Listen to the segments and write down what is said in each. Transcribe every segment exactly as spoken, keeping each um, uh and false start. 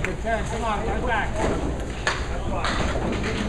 Good turn. Come on, right back. That's fine.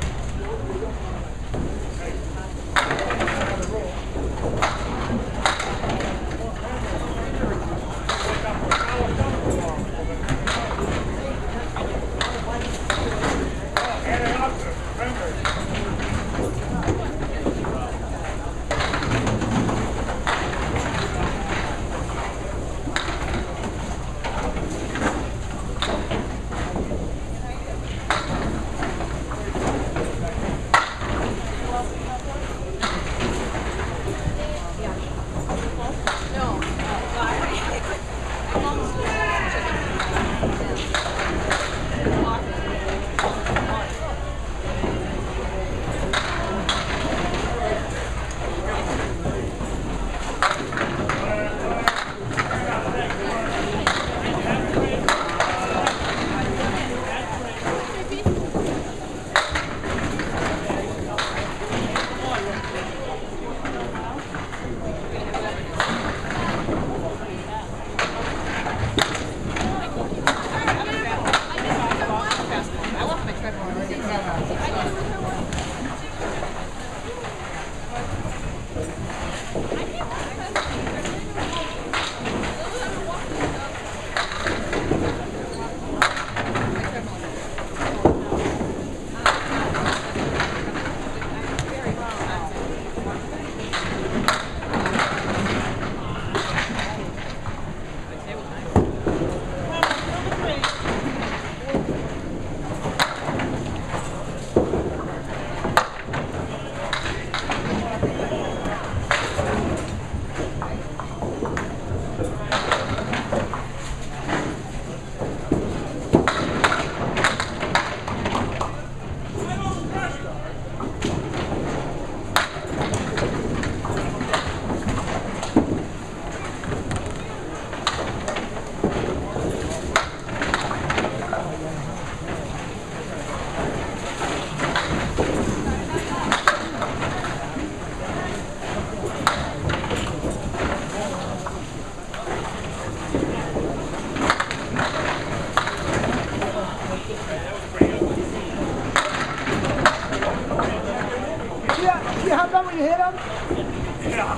See how about when you hit him? Yeah.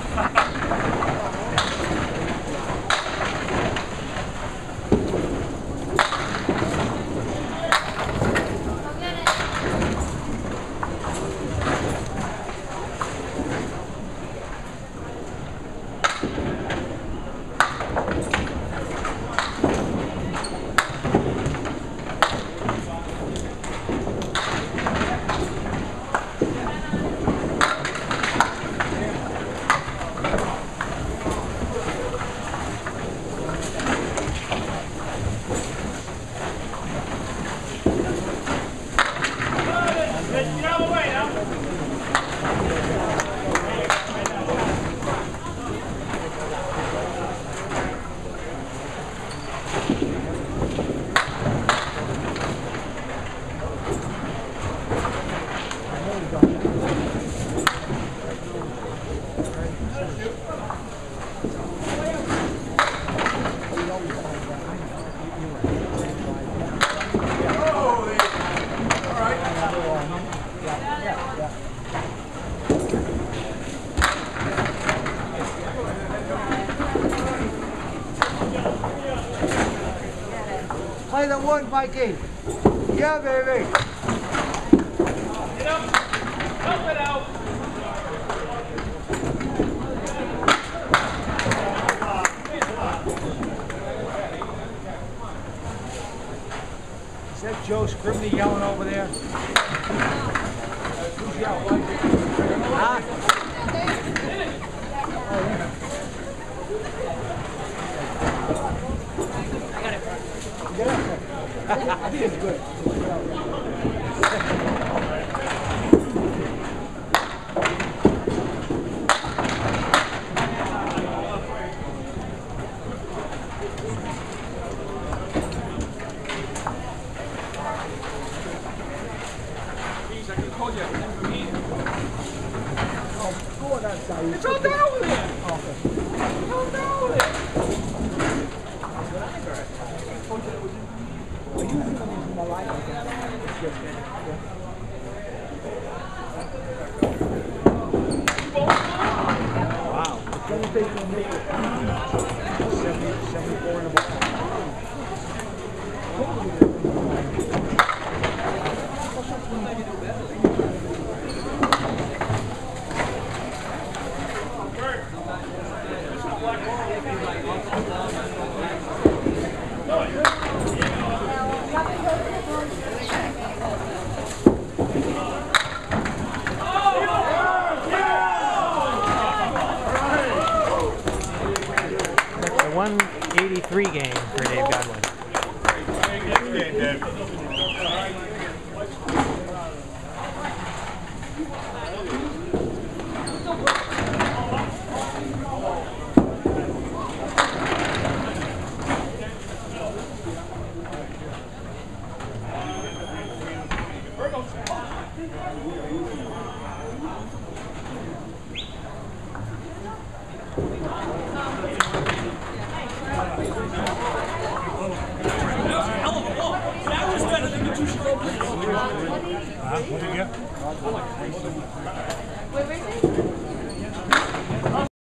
Play the one, Mikey. Yeah, baby. Get up. Help it out. Is that Joe Scribney yelling over there? Who's yelling? Huh? Get up there. I think it's good. Jeez, I can call you for me. Oh, go on that side. It's all down with it. Okay. It's all down with it. Are usually when there's more light like that, it's just, yeah. Wow. It's going to take them seventy, seventy-four in the ball. one eighty-three game for Dave Godwin. Next game, Dave. What did you get?